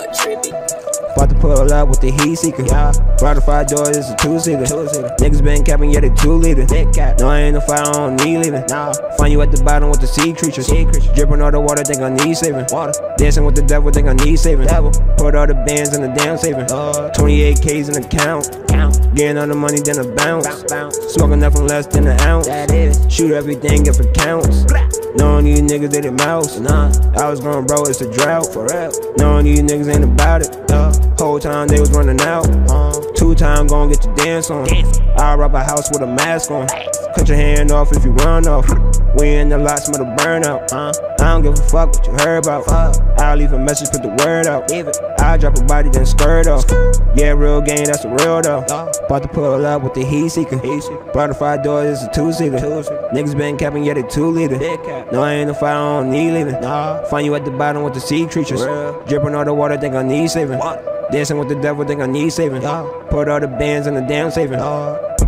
About to pull up with the heat seeker. Brought the 5 doors, it's a 2-seater. Niggas been capping, yeah, they 2 liter. No, I ain't no fight, I don't need leaving. Find you at the bottom with the sea creatures. Dripping all the water, think I need saving. Dancing with the devil, think I need saving. Put all the bands in the damn saving. 28Ks in the count. Getting all the money, then a bounce. Smoking nothing less than an ounce. Shoot everything if it counts. Knowing these niggas, they the mouse. I was going, bro, it's a drought. Knowing these niggas ain't about it. Whole time they was running out. 2 times gon' get your dance on. I'll rob a house with a mask on. Cut your hand off if you run off. We in the lot, smell the burnout. I don't give a fuck what you heard about. I'll leave a message, put the word out. I'll drop a body, then skirt off. Yeah, real game, that's the real though. About to pull up with the heat seeker. Brought the 5 doors, it's a 2-seater. Niggas been capping, yeah, they 2 liter. No, I ain't no fight, I don't need leaving. Find you at the bottom with the sea creatures. Dripping all the water, think I need saving. Dancing with the devil, think I need saving. Put all the bands in the damn saving.